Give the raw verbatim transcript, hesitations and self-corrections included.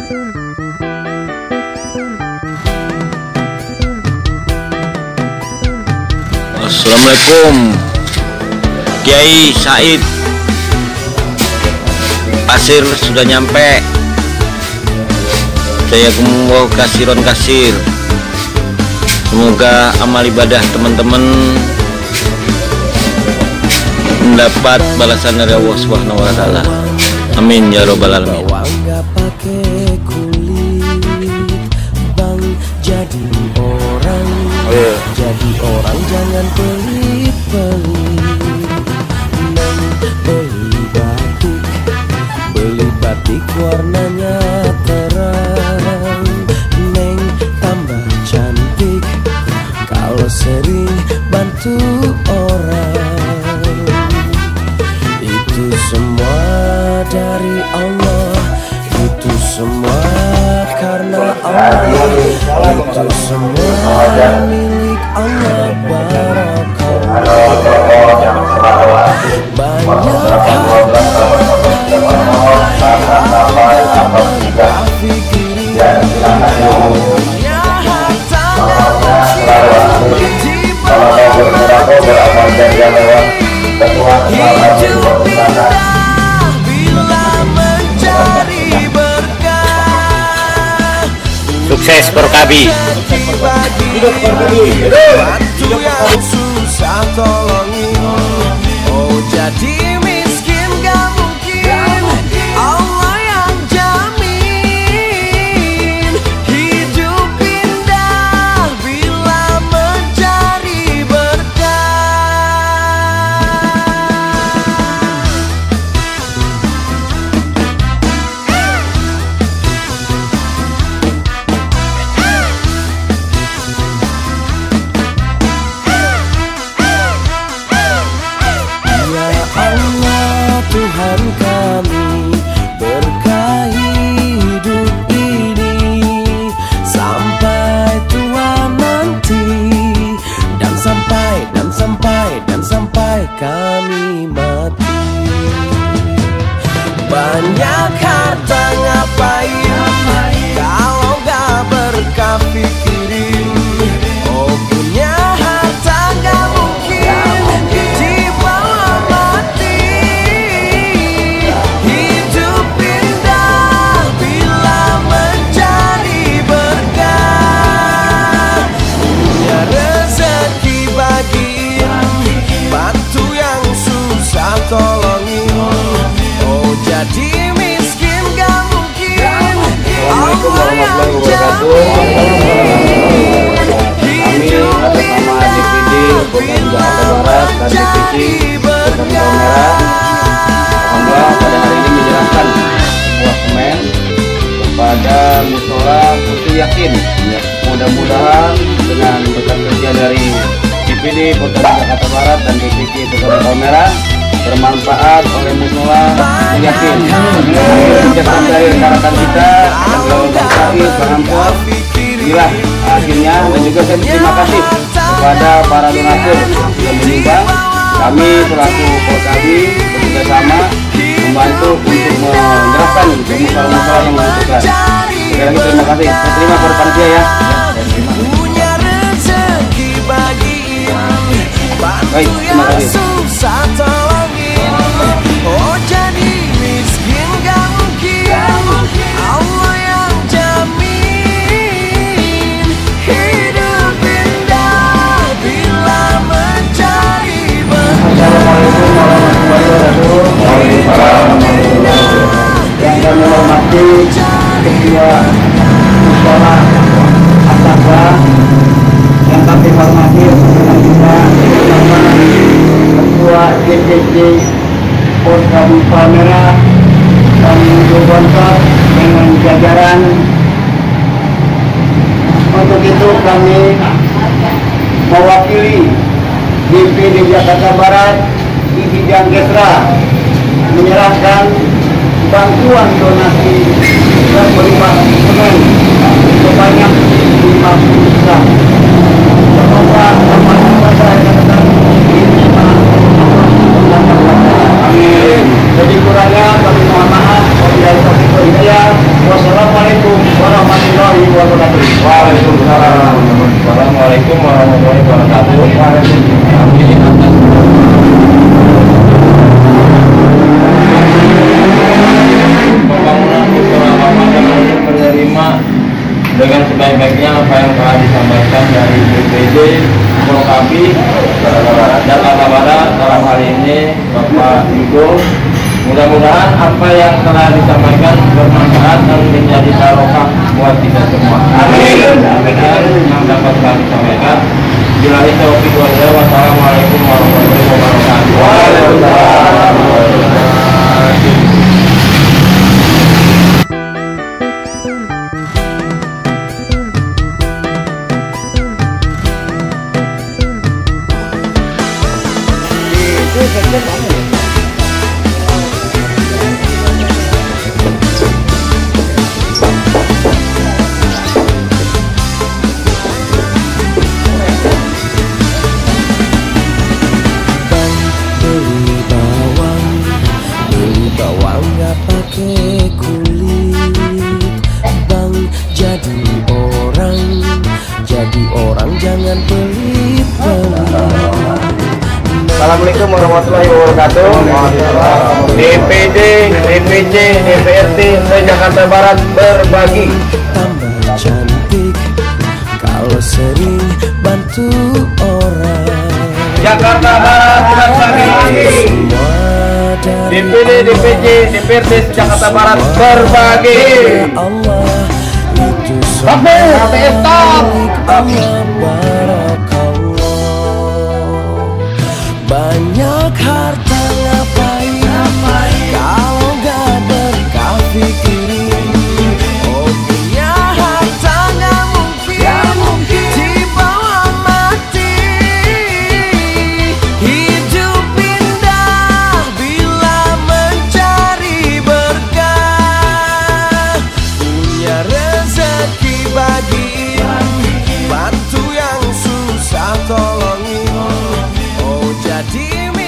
Assalamualaikum Kiai Said. Pasir sudah nyampe. Saya kumwo kasiron kasir. Semoga amal ibadah teman-teman mendapat balasan dari Allah Subhanahu wa taala. Amin ya robbal alamin. Jadi orang, oh, yeah. Jadi orang jangan pelit-pelit. Neng beli batik, beli batik warnanya terang. Neng tambah cantik kalau sering bantu orang. Itu semua dari Allah, itu semua karena Allah, itu semua milik Allah. Barakallah. Banyak sukses Porkabi. Bantu yang susah tolongin. Oh jadi miskin gak mungkin, Allah yang jamin. Hidup indah bila mencari berkah. Tuhan kami, berkahi hidup ini sampai tua nanti, dan sampai, dan sampai, dan sampai kami mati. Banyak harta ngapain kalau gak berkah pikirin. Oh punya harta gak mungkin dibawa mati. Tolongin. Oh jadi miskin gak mungkin, Allah yang jamin. Hidup indah bila mencari berkah. Alhamdulillah pada hari ini menyerahkan sebuah semen kepada Musola Putu Yakin. Ya, mudah-mudahan dengan berkat kerja dari C P D Kota Jakarta Barat dan D P K Kota Palmerah bermanfaat oleh Musola Yakin. Kerjasama dari rekan-rekan kita dan Bang Said, Bang Ampor, inilah akhirnya. Dan juga saya berterima kasih kepada para donatur yang menyumbang. Kami selaku Porkabi bekerjasama membantu untuk menyerahkan musola-musola yang membutuhkan. Sekali lagi terima kasih. Saya terima kepada panitia ya. Baik, terima kasih. Oh jadi miskin gak mungkin, Allah yang jamin. Hidup indah bila mencari berkah. Assalamualaikum warahmatullahi wabarakatuh. Yang kami hormati Ketua Musola Asabah, yang kami hormati juga Ketua D P C Kota Palmerah dan Gubernur dengan jajaran. Untuk itu kami mewakili D P D Jakarta Barat di bidang Gesra menyerahkan bantuan donasi dan berupa semen sebanyak lima puluh juta. Semoga amin. Jadi kurangnya kami mohon maaf. Wabillahi taufiq wal hidayah. Wassalamualaikum Assalamualaikum warahmatullahi wabarakatuh. Waalaikumsalam. Assalamualaikum warahmatullahi wabarakatuh. Amin. Pembangunan musola Ramadan ini menerima dengan sebaik-baiknya apa yang telah disampaikan dari B P J Forkapi Jakarta Barat dalam hal ini Bapak Yudo. Mudah-mudahan apa yang telah disampaikan bermanfaat dan menjadi barokah buat kita semua. Amin. Demikian yang dapat kami sampaikan. Billahi taufiq wal hidayah. Wassalamualaikum warahmatullahi wabarakatuh. Waalaikumsalam. Jangan pelit-pelit. Assalamualaikum warahmatullahi wabarakatuh. D P D, D P C, D P R T se-Jakarta Barat berbagi. Tambah cantik kalau sering bantu orang. Jakarta Barat berbagi. D P D, D P C, D P R T se-Jakarta Barat berbagi. Allah itu Sampai stop. Banyak harta ngapain, kalau gak berkah pikirin. Oh punya harta gak mungkin dibawa mati. Hidup indah bila mencari berkah. Punya rezeki bagiin, bantu yang susah tolongin. Oh jadi